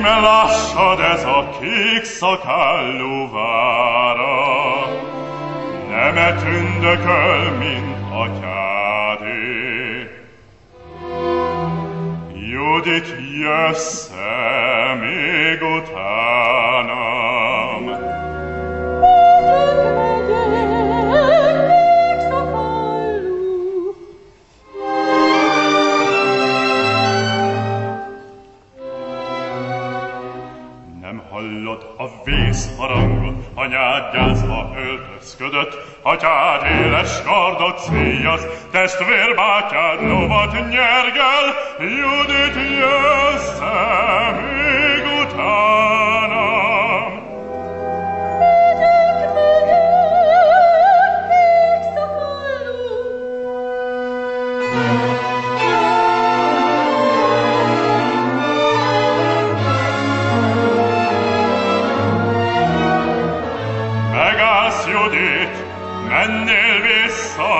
Lássad, ez a Kékszakállú Vára, neme tündököl, mint atyádé. Judith, jössz-e még utánam? Hallod a vészharangot, anyád gyászba öltözködött, atyád éles kardot szíjaz, testvérbátyád lovat nyergel, Judith, jössz-e még utánam? Judith, mennél vissza!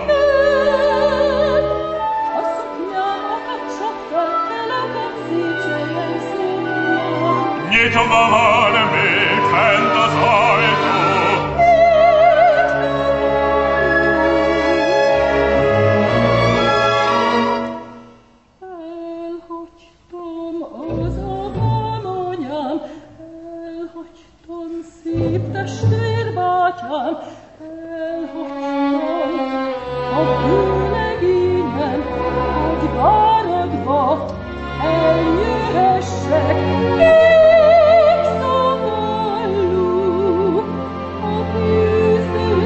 Nem! A szoknyámat csaptad el a széchelyen szoknyám. Nyitva van még fent az ajtó. Elhagytam az anyám, elhagytam szép testvérbátyám, elhagytam a bűnlegényem, hogy váradva eljöhessek. Kekszakallu, a vízén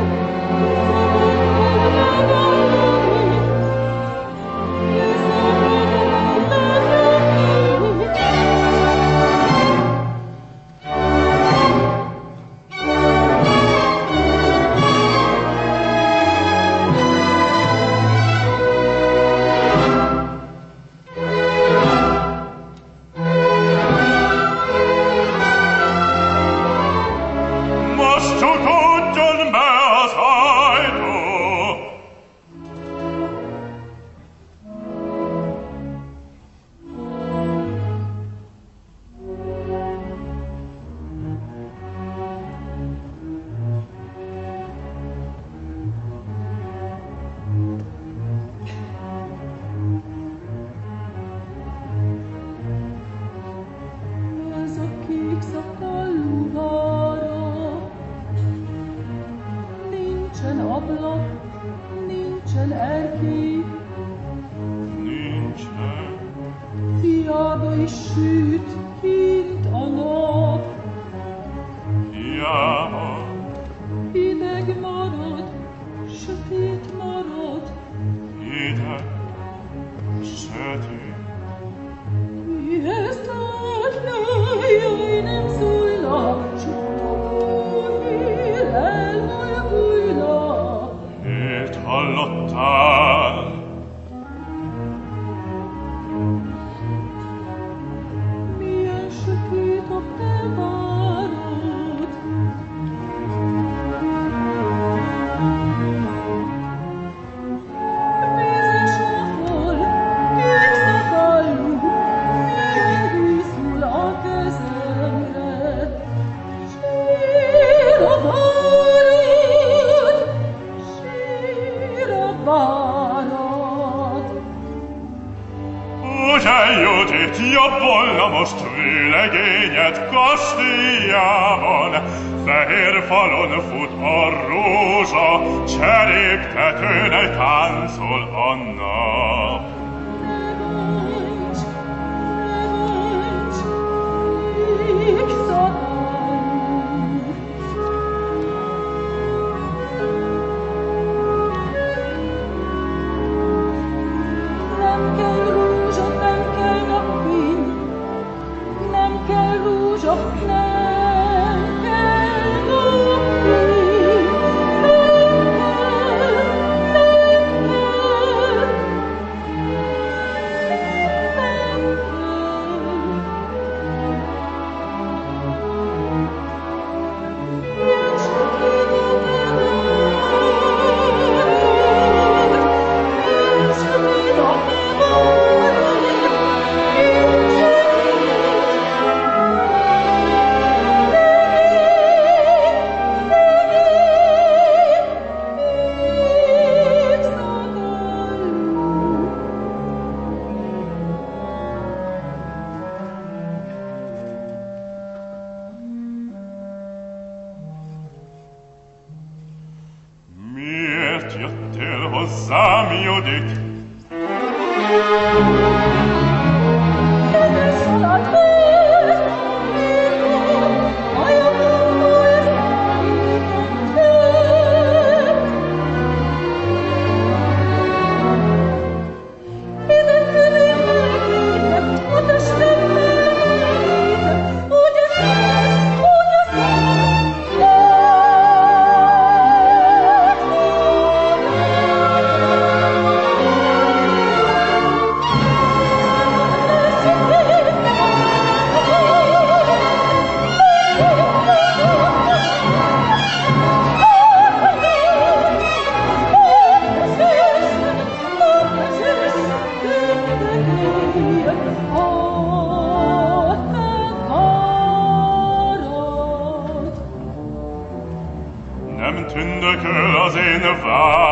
Kékszakállú Vára. Nincsen ablak, nincsen erkély, Nincsen. hiába is süt kint a nap. Hiába. Hideg marad, sötét marad, Hideg, sötét. mihez látnál, jaj, nem szólnak, csak a kúrhír elhalvulna. Miért hallottál? Milyen sötét a te várod. Mézes a hal, Kékszakallu, milyen víz hull a kezemre. Sír a várad, sír a várad. Ugye, Judith, jobb volna most vőlegényed kastélyában, fehér falon fut a rózsa, cseréptetőn táncol a nap. Ne bánts, Kékszakallu. Nem kell rózsa, nem kell napfény, nem kell rózsa, nem kell napfény, nem kell. hozzám, Judith. Nem tündököl az én vár.